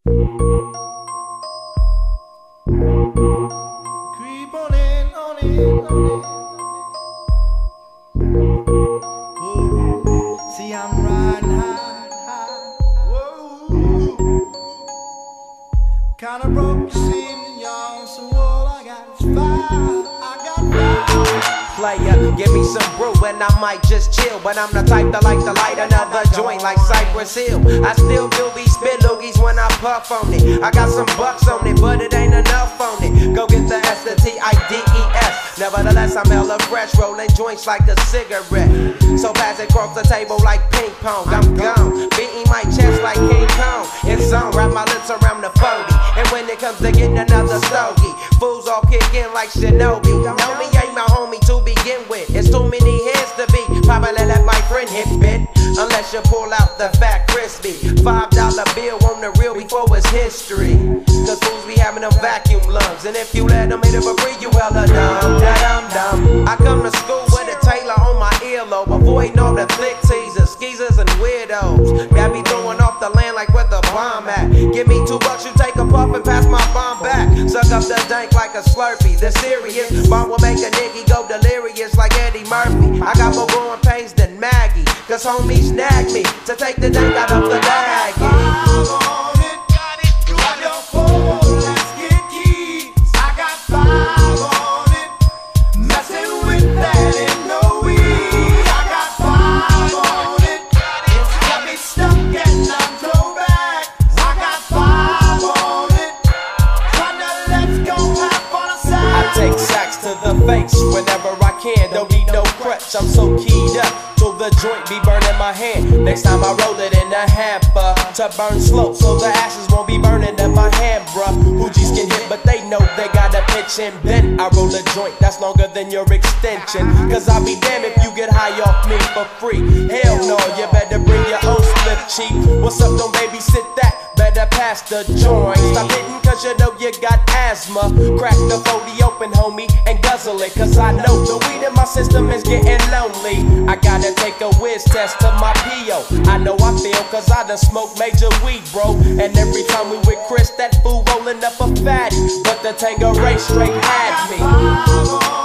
Creep on in, on in, on in. Whoa. See, I'm riding high, high. Whoa. Kinda broke, you see, y'all. So all I got is fire. I got fire. Player, give me some brew and I might just chill. But I'm the type that like to light another joint like Cypress Hill. I still do be spit loogies when I puff on it. I got some bucks on it, but it ain't enough on it. Go get the S, the T-I-D-E-S. Nevertheless, I'm hella fresh, rolling joints like a cigarette. So pass it across the table like ping pong. I'm gone, beating my chest like King Kong. It's on, wrap my lips around the 40. And when it comes to getting another stogie, fools all kick in like Shinobi. Know me ain't my homie to begin with. It's too many heads to be. Probably let my friend hit bit. Unless you pull out the fat crispy $5 bill on the real before it's history. Cause fools be having them vacuum lungs. And if you let them hit it for free, you hella dumb, dumb. I come to school with a Taylor on my earlobe, avoiding all the thick teasers, skeezers, and weirdos. Got me throwing off the land like where the bomb at. Give me $2, you take a puff and pass my bomb back. Suck up the dank like a Slurpee. The serious bomb will make a nigga go delirious like Eddie Murphy. I got more growing pains than Maggie, cause homies nag me to take the dank out of the baggie. Take sacks to the face whenever I can. Don't need no crutch, I'm so keyed up till the joint be burning my hand. Next time I roll it in a hamper to burn slow, so the ashes won't be burning in my hand, bruh. Hoogies can hit, but they know they gotta pitch and bend. I roll a joint that's longer than your extension, cause I'll be damned if you get high off me for free. Hell no, you better bring your own split, cheap. What's up, don't babysit that? Better pass the joint. Stop hitting cause you know you got asthma. Crack the 40 open, homie, and guzzle it, cause I know the weed in my system is getting lonely. I gotta take a whiz test to my P.O. I know I feel cause I done smoked major weed, bro. And every time we with Chris, that fool rolling up a fatty. But the Tangeray straight had me.